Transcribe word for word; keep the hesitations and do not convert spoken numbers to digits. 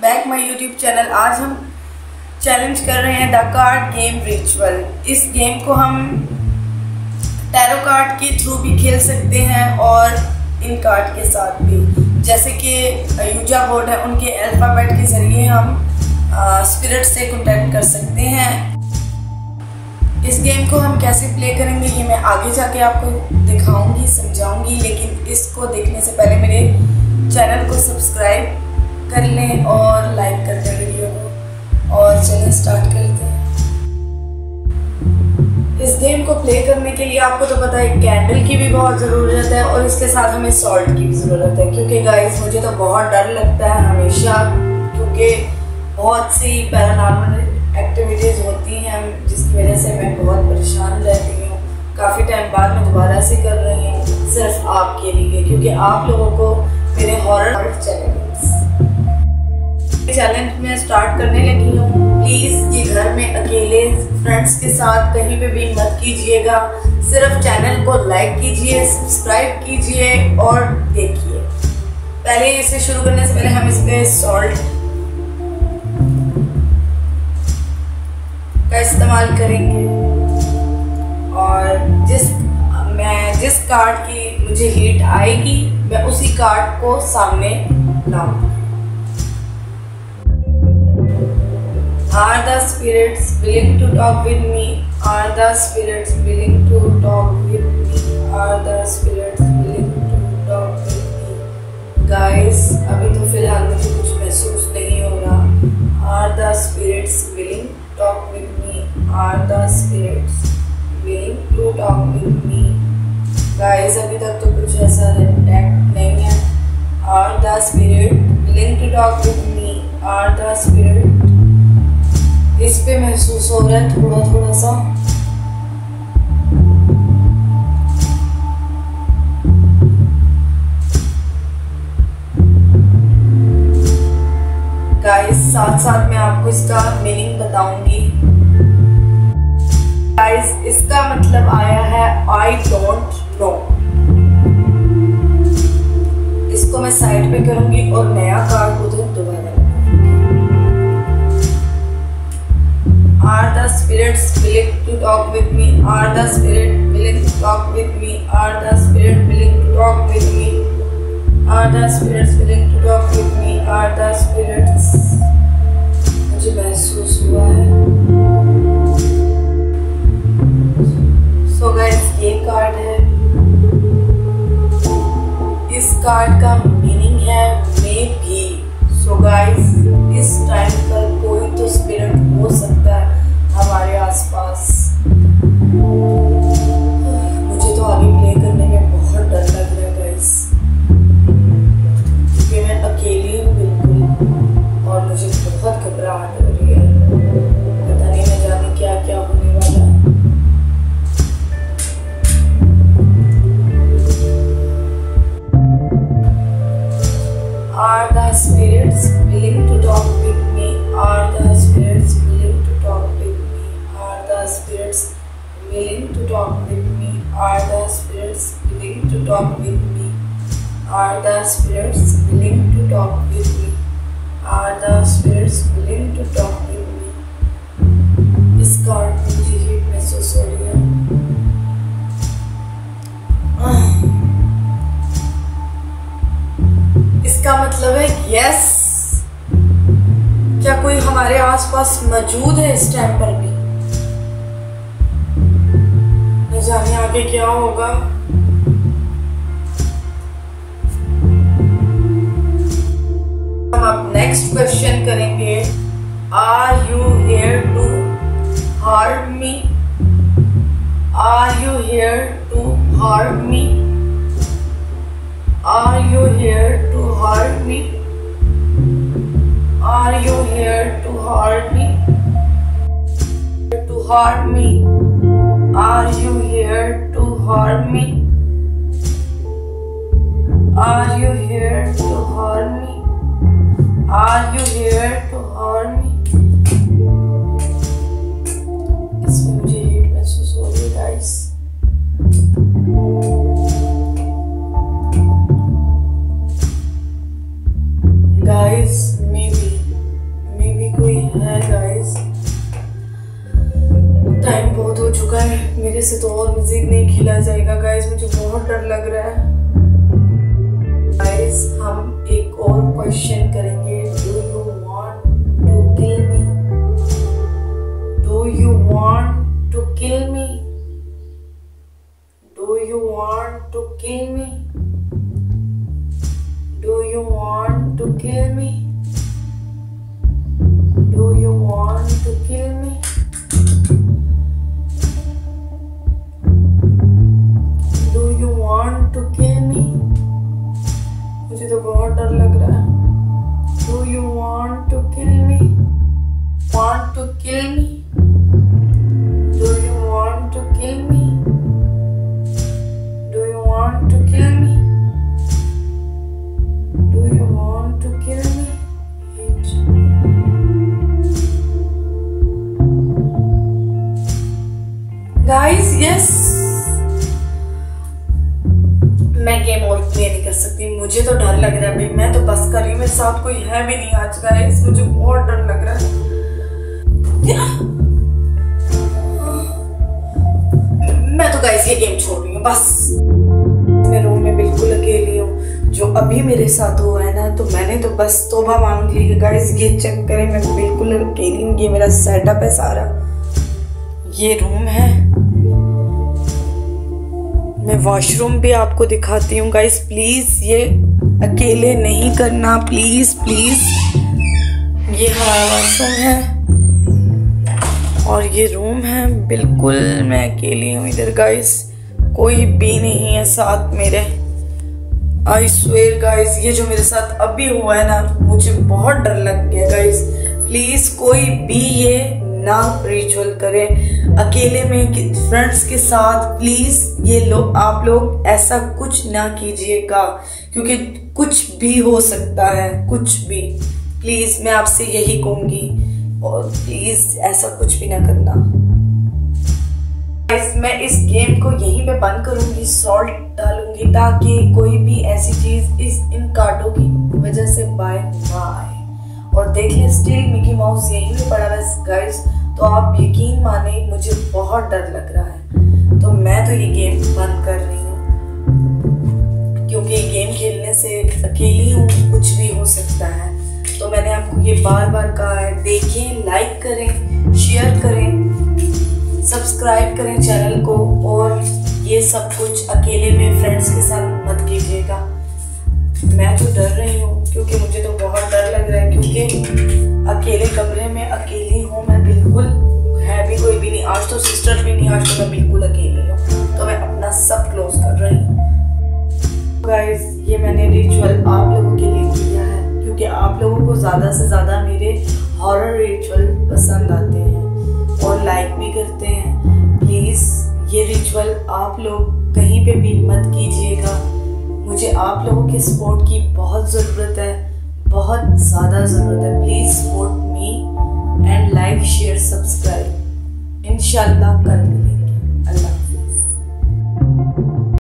Back my YouTube channel. आज हम challenge कर रहे हैं द कार्ड गेम रिचुअल। इस गेम को हम टैरो कार्ड के थ्रू भी खेल सकते हैं और इन कार्ड के साथ भी, जैसे कि यूजा बोर्ड है, उनके अल्फ़ाबेट के ज़रिए हम स्पिरिट से कॉन्टैक्ट कर सकते हैं। इस गेम को हम कैसे प्ले करेंगे ये मैं आगे जाके आपको दिखाऊंगी, समझाऊंगी, लेकिन इसको देखने से पहले मेरे चैनल को सब्सक्राइब कर लें और लाइक कर दें वीडियो को। और चलिए स्टार्ट करते हैं। इस गेम को प्ले करने के लिए आपको तो पता है कैंडल की भी बहुत ज़रूरत है और इसके साथ हमें सॉल्ट की भी ज़रूरत है, क्योंकि गाइस मुझे तो बहुत डर लगता है हमेशा, क्योंकि बहुत सी पैरानॉर्मल एक्टिविटीज़ होती हैं जिसकी वजह से मैं बहुत परेशान रहती हूँ। काफ़ी टाइम बाद मैं दोबारा से कर रही हूँ सिर्फ आपके लिए, क्योंकि आप लोगों को मेरे हॉरर चैलेंज चैलेंज में स्टार्ट करने लगी हूँ। प्लीज़ ये घर में अकेले फ्रेंड्स के साथ कहीं पे भी मत कीजिएगा। सिर्फ चैनल को लाइक कीजिए, सब्सक्राइब कीजिए और देखिए। पहले इसे शुरू करने से पहले हम इसमें सॉल्ट का इस्तेमाल करेंगे और जिस मैं जिस कार्ड की मुझे हीट आएगी मैं उसी कार्ड को सामने लाऊंगी। Are the spirits willing to talk with me? Are the spirits willing to talk with me? Are the spirits willing to talk with me? Guys, अभी तो फिलहाल मुझे कुछ महसूस नहीं हो रहा। Are the spirits willing to talk with me? Are the spirits willing to talk with me? Guys, अभी तक तो कुछ ऐसा रिएक्ट नहीं है। Are the spirits willing to talk with me? Are the spirits इस पे महसूस हो रहा है थोड़ा थोड़ा सा। गाइस साथ साथ मैं आपको इसका मीनिंग बताऊंगी। गाइस इसका मतलब आया है आई डोंट नो। इसको मैं साइड पे करूंगी और नया कार्ड उधर दोबारा। Are the spirits willing to talk with me? Are the spirits willing to talk with me? Are the spirits willing to talk with me? Are the spirits willing to talk with me? Are the spirits मुझे महसूस हुआ है। So guys ये card है। इस card का meaning है मे भी। So guys इस टाइम पर कोई तो स्पिरिट हो सकता है हमारे आसपास। मुझे तो आगे प्ले करने में बहुत डर लग रहा है गाइस, क्योंकि मैं अकेली हूँ बिल्कुल और मुझे बहुत घबराहट हो रही है। पता नहीं मैं जाने क्या क्या होने वाला है। Are the spirits willing to talk with me? Are the spirits willing to talk with me? Are the spirits willing to talk with me? Are the spirits willing to talk with me? Are the spirits willing to talk with me? Are the spirits willing to talk with me? इस card में मुझे heat महसूस हो रही है। इसका मतलब है यस। क्या कोई हमारे आसपास मौजूद है इस टाइम पर भी? न जाने आगे क्या होगा। हम अब नेक्स्ट क्वेश्चन करेंगे। Are you here to harm me? Are you here to harm me? Are you here to hurt me? Are you here to hurt me? To hurt me? Are you here to hurt me? Are you here to hurt me? Are you here to hurt me? इसमें मुझे heat महसूस हो रही है guys. guys maybe चुका है, मेरे से तो और मजीद नहीं खेला जाएगा गाइस, मुझे बहुत डर लग रहा है। गाइस हम एक और क्वेश्चन करेंगे। Do you want to kill me? Do you want to kill me? Do you want to kill me? Do you want to kill me? Do you want to kill me? Do you want to kill me? मुझे तो बहुत डर लग रहा है। Do you want to kill me? Want to kill me? Do you want to kill me? Do you want to kill me? Do you want to kill me? Guys, yes. मैं game और play नहीं कर सकती, मुझे तो डर लग रहा है भाई। मैं तो बस कर रही हूँ, मेरे साथ कोई है भी नहीं आज गाइस, मुझे बहुत डर लग रहा है। मैं तो गाइस ये गेम छोड़ रही हूँ बस। मैं रूम में बिल्कुल अकेली हूँ। जो अभी मेरे साथ हुआ है ना, तो मैंने तो बस तौबा मांग ली है गाइस। ये चेक करें, मैं बिल्कुल अकेली हूँ। ये मेरा सेटअप है सारा, ये रूम है। मैं वॉशरूम भी आपको दिखाती हूँ गाइस। प्लीज ये अकेले नहीं करना, प्लीज प्लीज। ये हमारा वॉशरूम है और ये रूम है। बिल्कुल मैं अकेली हूँ इधर गाइस, कोई भी नहीं है साथ मेरे। आई स्वेयर गाइस, ये जो मेरे साथ अभी हुआ है ना, मुझे बहुत डर लग गया गाइस। प्लीज कोई भी ये ना रिचुअल करें अकेले में, फ्रेंड्स के साथ। प्लीज ये लोग, आप लोग ऐसा कुछ ना कीजिएगा, क्योंकि कुछ भी हो सकता है, कुछ भी। प्लीज मैं आपसे यही कहूंगी, और प्लीज ऐसा कुछ भी ना करना। मैं इस गेम को यहीं पे बंद करूंगी, सॉल्ट डालूंगी, ताकि कोई भी ऐसी चीज इस इन कार्डों की वजह से बाय ना आए। और देख लें, स्टिल मिकी माउस यहीं पे पड़ा है गाइस। तो आप यकीन माने, मुझे बहुत डर लग रहा है, तो मैं तो ये गेम बंद कर रही हूँ, क्योंकि ये गेम खेलने से अकेली हूँ, कुछ भी हो सकता है। तो मैंने आपको ये बार बार कहा है, देखें, लाइक करें, शेयर करें, सब्सक्राइब करें चैनल को। और ये सब कुछ अकेले में फ्रेंड्स के साथ मत कीजिएगा। मैं तो डर रही हूँ, क्योंकि मुझे तो बहुत डर लग रहा है, क्योंकि अकेले कमरे में अकेली हूँ मैं, बिल्कुल है भी कोई भी नहीं। आज तो सिस्टर भी नहीं, आज तो मैं बिल्कुल अकेली हूँ। तो मैं अपना सब क्लोज कर रही हूँ गाइस। ये मैंने रिचुअल आप लोगों के लिए किया है, क्योंकि आप लोगों को ज़्यादा से ज़्यादा मेरे हॉरर रिचुअल पसंद आते हैं और लाइक भी करते हैं। प्लीज़ ये रिचुअल आप लोग कहीं पे भी मत कीजिएगा। मुझे आप लोगों के सपोर्ट की बहुत ज़रूरत है, बहुत ज़्यादा ज़रूरत है। Please support me and like share subscribe. इंशाल्लाह कल मिलेंगे। अल्लाह।